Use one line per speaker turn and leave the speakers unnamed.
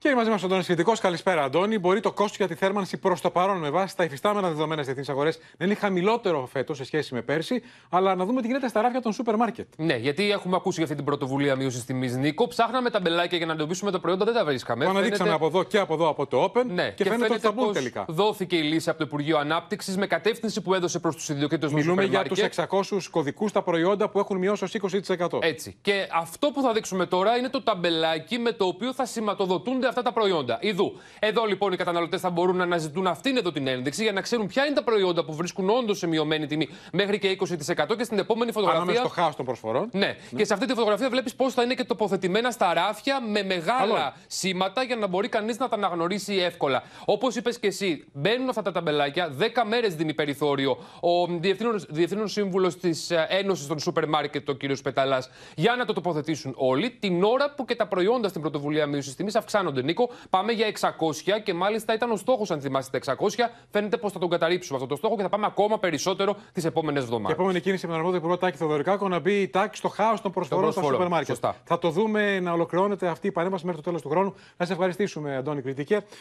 Και μαζί μας ο Αντώνης Κρητικός. Καλησπέρα, Αντώνη. Μπορεί το κόστος για τη θέρμανση προς το παρόν, με βάση τα υφιστάμενα δεδομένα στις διεθνείς αγορές, να είναι χαμηλότερο φέτος σε σχέση με πέρσι, αλλά να δούμε τι γίνεται στα ράφια των σούπερ μάρκετ.
Ναι, γιατί έχουμε ακούσει για αυτή την πρωτοβουλία μείωσης τιμής, Νίκο. Ψάχναμε τα μπελάκια για να εντοπίσουμε τα προϊόντα, δεν τα βρίσκαμε.
Το αναδείξαμε από εδώ και από εδώ από το Open.
Ναι,
και φαίνεται ότι θα μπουν τελικά.
Δόθηκε η λύση από το Υπουργείο Ανάπτυξης με κατεύθυνση που έδωσε προς τους ιδιοκτήτες των
Μιλούμε
σούπερ
για τους 600 κωδικούς τα προϊόντα που έχουν μειώσει ως 20%.
Έτσι. Και αυτό που θα δείξουμε τώρα είναι το ταμπελάκι με το οποίο θα σηματοδοτούνται αυτά τα προϊόντα. Εδώ λοιπόν οι καταναλωτές θα μπορούν να αναζητούν αυτήν εδώ την ένδειξη για να ξέρουν ποια είναι τα προϊόντα που βρίσκουν όντως σε μειωμένη τιμή μέχρι και 20% και στην επόμενη φωτογραφία.
Ανάμεσα στο χάος των προσφορών.
Ναι. Και σε αυτή τη φωτογραφία βλέπεις πώς θα είναι και τοποθετημένα στα ραφια με μεγάλα σήματα για να μπορεί κανείς να τα αναγνωρίσει εύκολα. Όπως είπες και εσύ, μπαίνουν αυτά τα ταμπελάκια, 10 μέρες δίνει περιθώριο ο διευθύνων σύμβουλος της Ένωσης των Σούπερ Μάρκετ, ο κ. Πεταλάς, για να το τοποθετήσουν όλοι την ώρα που και τα προϊόντα στην πρωτοβουλία μείωσης τιμής αυξάνονται. Νίκο, πάμε για 600 και μάλιστα ήταν ο στόχος, αν θυμάστε, τα 600. Φαίνεται πως θα τον καταρρύψουμε αυτό το στόχο και θα πάμε ακόμα περισσότερο τις επόμενες εβδομάδες.
Και επόμενη κίνηση με τον αρμόδιο υπουργό Τάκη Θεοδωρικάκο να μπει η τάξη στο χάος των προσφορών στα σούπερ μάρκετ. Θα το δούμε να ολοκληρώνεται αυτή η παρέμβαση μέχρι το τέλος του χρόνου. Να σε ευχαριστήσουμε, Αντώνη Κρητικέ.